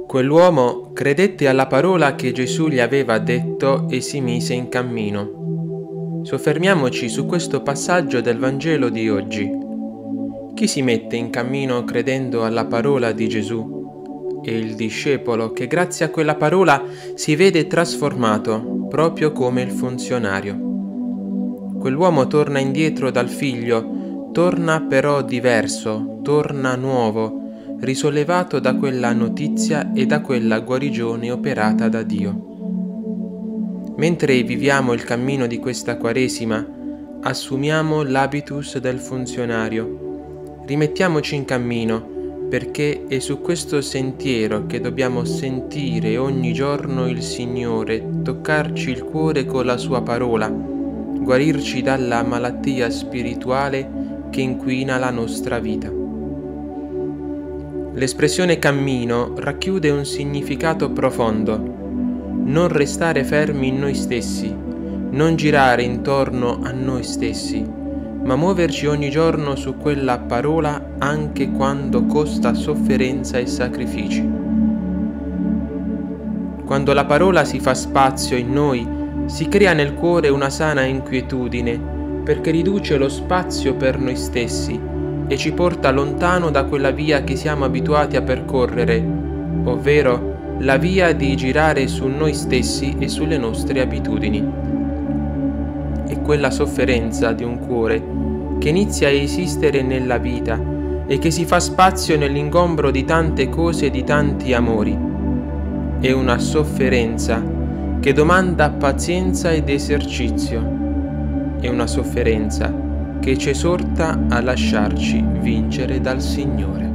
Quell'uomo credette alla parola che Gesù gli aveva detto e si mise in cammino. Soffermiamoci su questo passaggio del Vangelo di oggi. Chi si mette in cammino credendo alla parola di Gesù? È il discepolo che grazie a quella parola si vede trasformato, proprio come il funzionario. Quell'uomo torna indietro dal figlio, torna però diverso, torna nuovo, risollevato da quella notizia e da quella guarigione operata da Dio. Mentre viviamo il cammino di questa Quaresima, assumiamo l'habitus del funzionario. Rimettiamoci in cammino, perché è su questo sentiero che dobbiamo sentire ogni giorno il Signore, toccarci il cuore con la sua parola, guarirci dalla malattia spirituale che inquina la nostra vita. L'espressione cammino racchiude un significato profondo: non restare fermi in noi stessi, non girare intorno a noi stessi, ma muoverci ogni giorno su quella parola anche quando costa sofferenza e sacrifici. Quando la parola si fa spazio in noi, si crea nel cuore una sana inquietudine, perché riduce lo spazio per noi stessi e ci porta lontano da quella via che siamo abituati a percorrere, ovvero la via di girare su noi stessi e sulle nostre abitudini. È quella sofferenza di un cuore che inizia a esistere nella vita e che si fa spazio nell'ingombro di tante cose e di tanti amori. È una sofferenza che domanda pazienza ed esercizio. È una sofferenza che ci esorta a lasciarci vincere dal Signore.